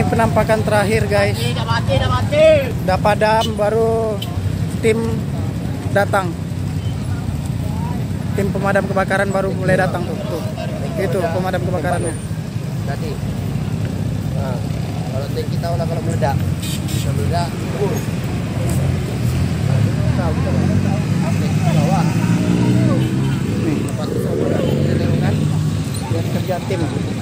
penampakan terakhir guys. Udah padam, baru tim datang. Tim pemadam kebakaran baru mulai datang tuh. Itu pemadam kebakarannya. Tadi. Nah, kalau tank kita udah kalau meledak. Meledak. Nih, lihat kerja tim.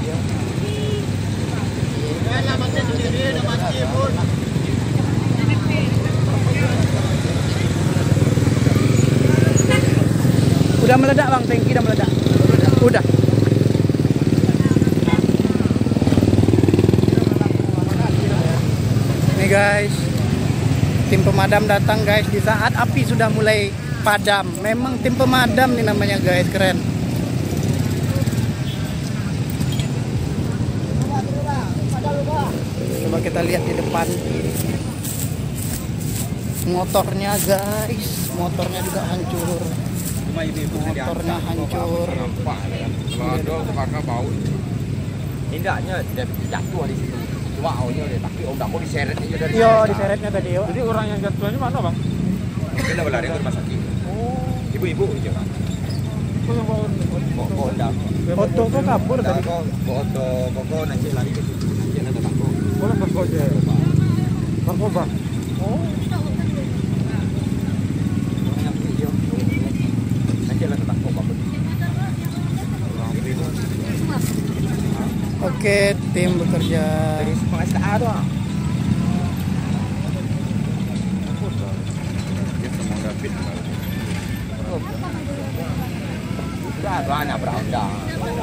Udah meledak bang, tangki udah meledak. Udah. Nih guys, tim pemadam datang guys di saat api sudah mulai padam. Memang tim pemadam nih namanya guys, keren. Coba kita lihat di depan. Motornya guys, motornya juga hancur. Motornya hancur. Kalau ada kebakar bau. Indahnya dia jatuh di situ. Cuma awalnya dia tapi om aku diseret aja dari. Yo, diseretnya tadi yo. Jadi orang yang jatuhnya mana bang? Dia udah berlari ke rumah sakit. Oh, Ibu-ibu aja kan. Kok enggak. Foto kok kabur tadi. Kok foto nanti lari ke situ. Nanti ada takut. boleh bangko aja. Bangko bang. Oh. Nanti ada takut bang. Oke, tim bekerja. Dari pengastaan doang. Sudah banyak berondang.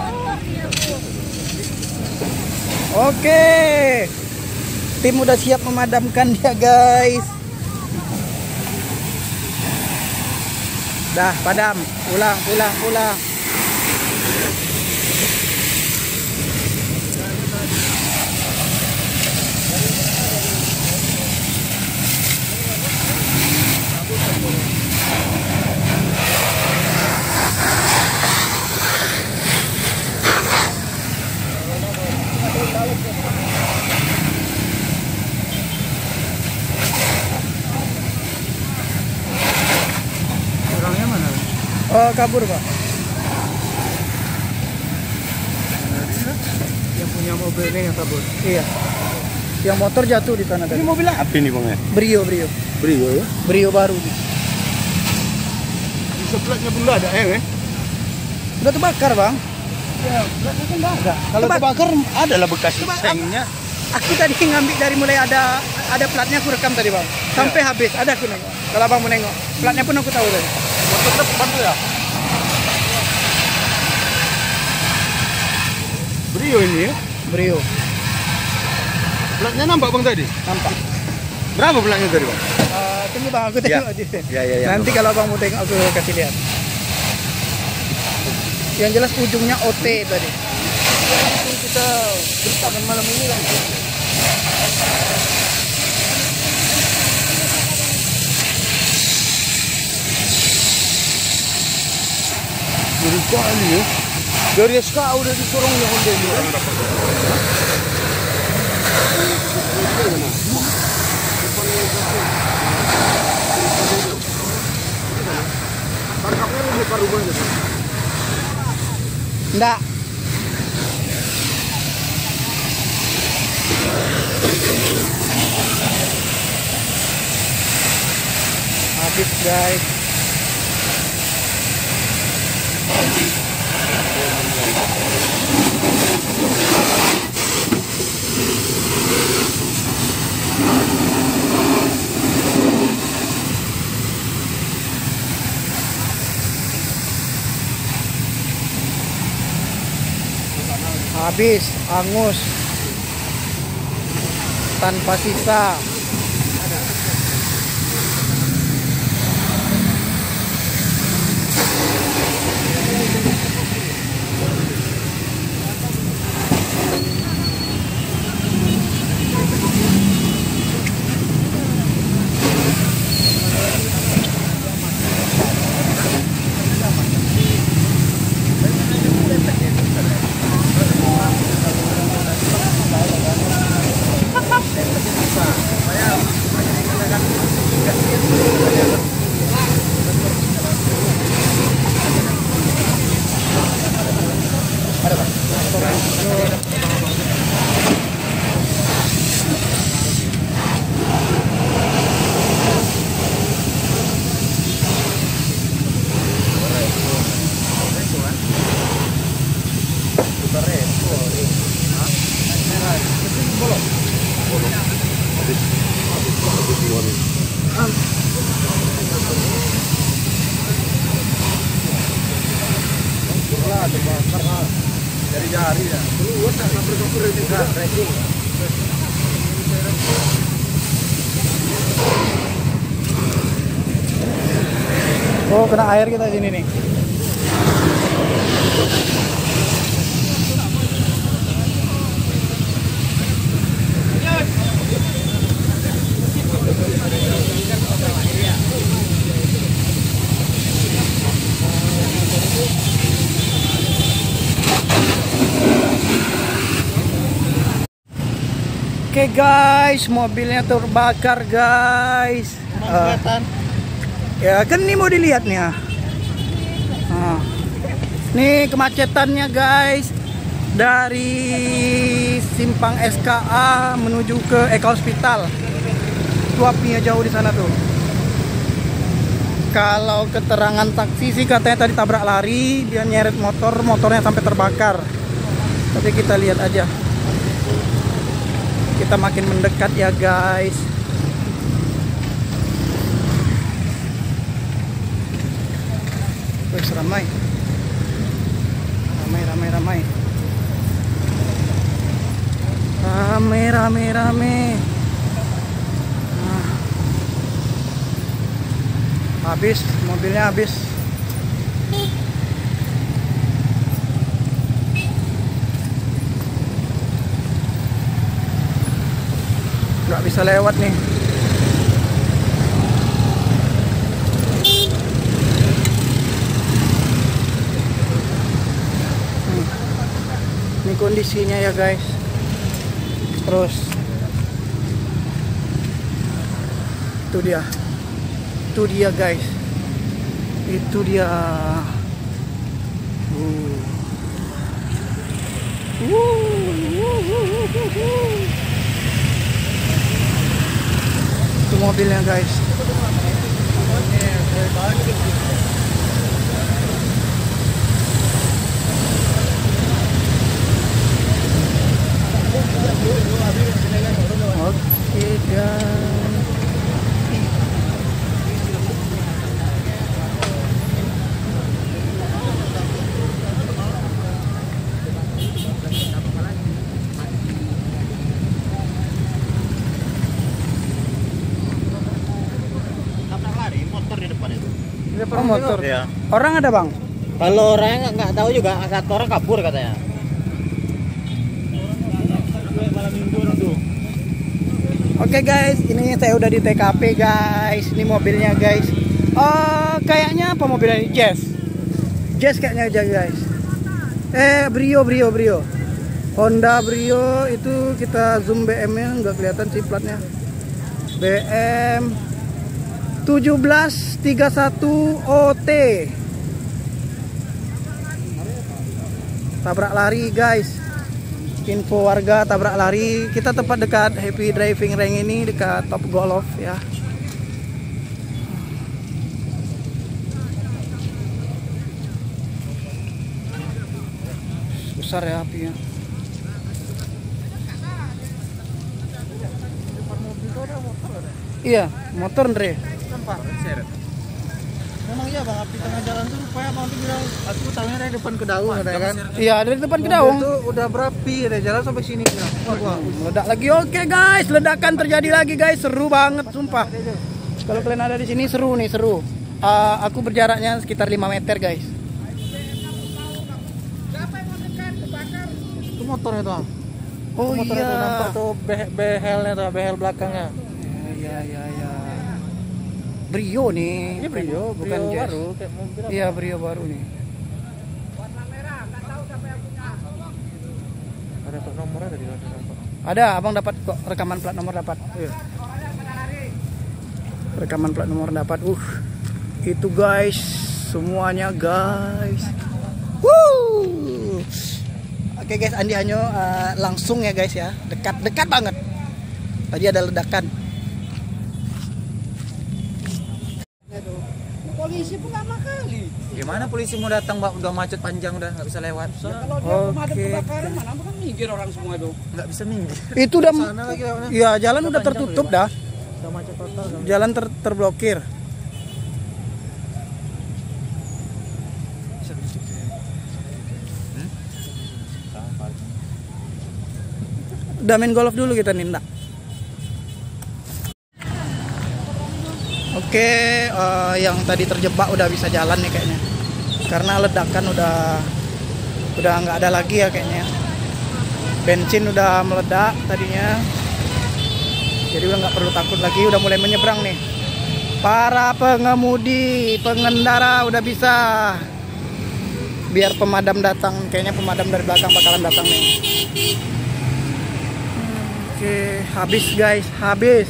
Oke, tim udah siap memadamkan dia guys. Dah padam, ulang. Orangnya mana? Oh, kabur pak. Yang punya mobilnya yang kabur. Iya. Yang motor jatuh di tanah tadi. Ini mobil apa nih bang ya? Brio Brio ya? Brio baru. Di sebelahnya pun ada ya? Udah terbakar bang. Ya, belakangnya kan nggak ada. Kalau Coba- terbakar ada lah bekas Coba, sengnya. Aku tadi ngambil dari mulai ada platnya, aku rekam tadi bang. Sampai habis ada aku nengok. Kalau abang mau nengok, platnya pun aku tahu tadi. Motor depan tuh ya? Brio ini ya? Brio, Belakangnya nampak bang tadi? nampak. Berapa belakangnya tadi bang? Tunggu bang, aku tengok. Ya. Nanti kalau abang mau tengok, aku kasih lihat. Yang jelas ujungnya OT tadi. Kita beritakan malam ini kan. Dari kali ya. Dari SK udah disorongnya Honda ini. Tangkapnya lu buka rumahnya. Enggak. Habis guys. Habis, angus, tanpa sisa. Dari jari ya. Oh, kena air kita sini nih. Oke guys, mobilnya terbakar guys. Ya kan ini mau dilihat nih ya. Nih kemacetannya guys, dari simpang SKA menuju ke Eka Hospital. Tuh apinya jauh di sana tuh. Kalau keterangan taksi sih katanya tadi tabrak lari, dia nyeret motornya sampai terbakar. Tapi kita lihat aja. Kita makin mendekat ya guys. Wih, ramai. Ramai. Habis, mobilnya habis. Nggak bisa lewat nih. Ini kondisinya ya guys. Terus itu dia guys. Itu dia. Itu mobilnya guys. Oke guys. Oh, motor. Ya. Orang ada bang? Kalau orangnya nggak tahu juga, satu orang kabur katanya. Oke guys, ini saya udah di TKP guys. Ini mobilnya guys. Kayaknya apa mobilnya ini? Jazz kayaknya aja guys. Brio. Honda Brio itu kita zoom BM-nya nggak kelihatan sih platnya. BM 1731 OT. Tabrak lari guys. Info warga tabrak lari. Kita tepat dekat Happy Driving Rank ini, dekat Top Golf ya. Besar ya apinya. Iya, motor Andre. Memang iya bang, api tengah jalan tuh supaya nanti bilang aku tahunya dari depan ke daun ada kan? Iya, dari depan ke daun. Itu udah berapi, dari jalan sampai sini bilang. Wah, Meledak lagi. Oke guys, ledakan terjadi lagi guys. Seru banget sumpah. Kalau kalian ada di sini seru nih, seru. Aku berjaraknya sekitar 5 meter guys. itu motornya tuh. Oh Motornya iya. tuh nampak tuh behelnya tuh, behel belakangnya. Iya. Brio nih. Ini Brio, bukan Jazz. baru kayak mobil. Iya, Brio baru nih. Ada plat nomornya tadi kan? Ada, abang dapat kok rekaman plat nomor dapat. Iya. Rekaman plat nomor dapat. Itu guys, semuanya guys. Oke guys, Andi Hanyo langsung ya guys ya, dekat banget. Tadi ada ledakan. Polisi pun lama kali. Gimana polisi mau datang, Mbak? Udah macet panjang, udah nggak bisa lewat. Ya, kalau dia pemadam kebakaran mana bukan minggir orang semua itu. Nggak bisa minggir. Itu udah, Sana lagi, Pak. ya jalan udah tertutup dah. Udah macet total. Jalan terblokir. Udah main golf dulu kita Ninda. Oke, yang tadi terjebak udah bisa jalan nih kayaknya. Karena ledakan udah nggak ada lagi ya kayaknya. Bensin udah meledak tadinya. Jadi udah nggak perlu takut lagi, udah mulai menyeberang nih. Para pengemudi, pengendara udah bisa. Biar pemadam datang, kayaknya pemadam dari belakang bakalan datang nih. Oke, habis guys, habis.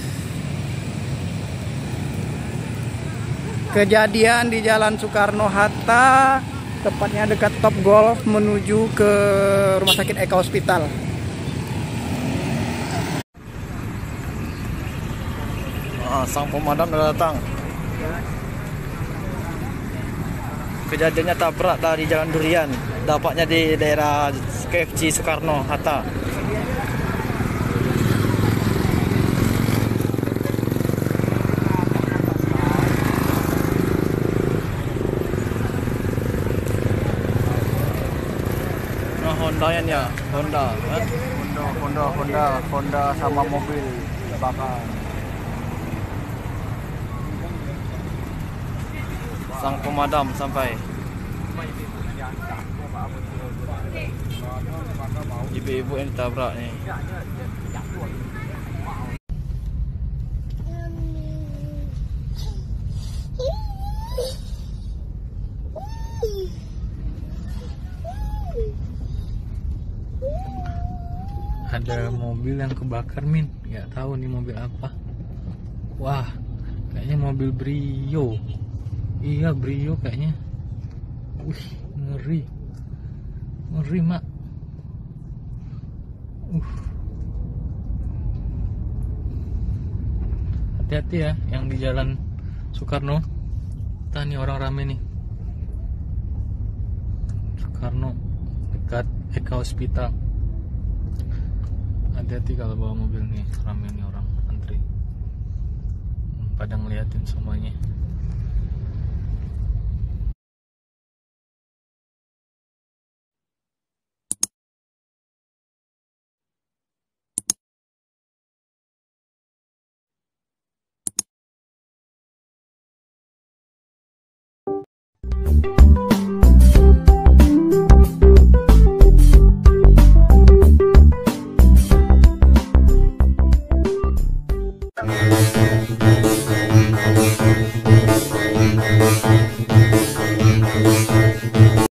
Kejadian di Jalan Soekarno-Hatta, tepatnya dekat Top Golf menuju ke Rumah Sakit Eka Hospital. Sang pemadam udah datang. Kejadiannya tabrak dari Jalan Durian, dapatnya di daerah KFC Soekarno-Hatta. Honda ya, Honda sama mobil bakar. Sang pemadam sampai. Ibu-ibu yang ditabrak nih. Ada mobil yang kebakar, Min. Nggak tahu nih mobil apa. Wah, kayaknya mobil Brio. Iya, Brio kayaknya. Wih, ngeri. Ngeri, Mak. Hati-hati ya yang di Jalan Soekarno. Entah nih orang rame nih. Soekarno dekat Eka Hospital. Hati-hati kalau bawa mobil nih, rame nih orang antri. Pada ngeliatin semuanya.